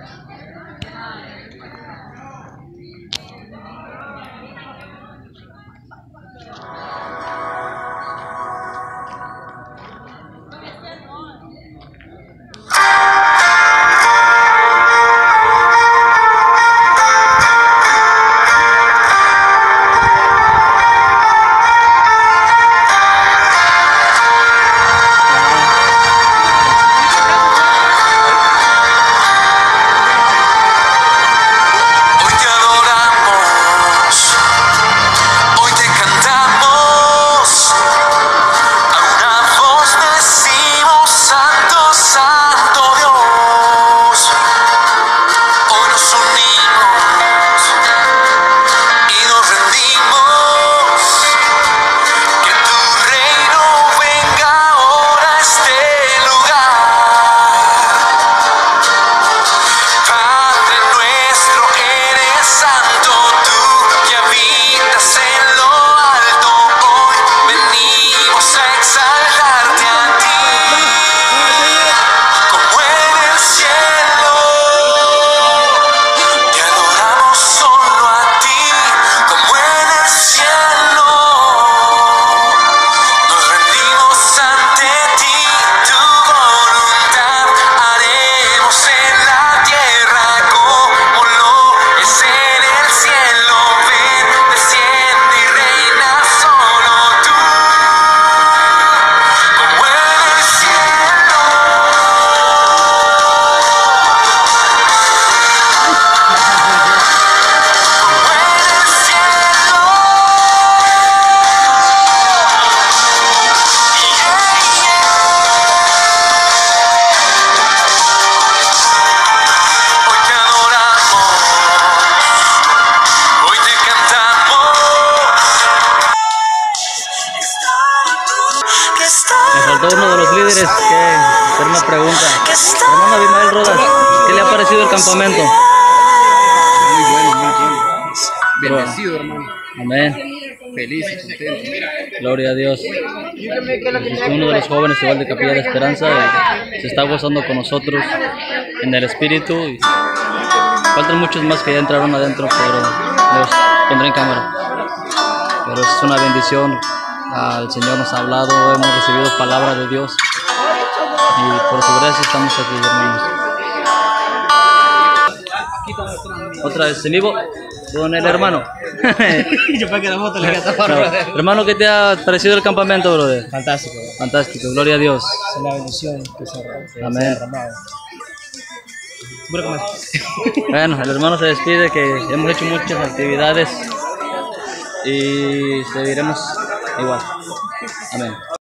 Me faltó uno de los líderes que hacer una pregunta. Hermano Abimael Rodas, ¿qué le ha parecido el campamento? Muy bueno. Bendecido, hermano. Amén. Feliz y contento. Gloria a Dios. Es uno de los jóvenes igual de Capilla de Esperanza y se está gozando con nosotros en el espíritu. Y faltan muchos más que ya entraron adentro, pero los pondré en cámara. Pero es una bendición. El Señor nos ha hablado, hemos recibido palabra de Dios y por su gracia estamos aquí, hermanos. Otra vez, ¿en vivo? Con el hermano. Yo para que la foto le quede tapada. Hermano, ¿qué te ha parecido el campamento, brother? Fantástico. Fantástico, gloria a Dios. Es una bendición que se ha Amén. derramado. Bueno, el hermano se despide, que hemos hecho muchas actividades y seguiremos igual. Amén.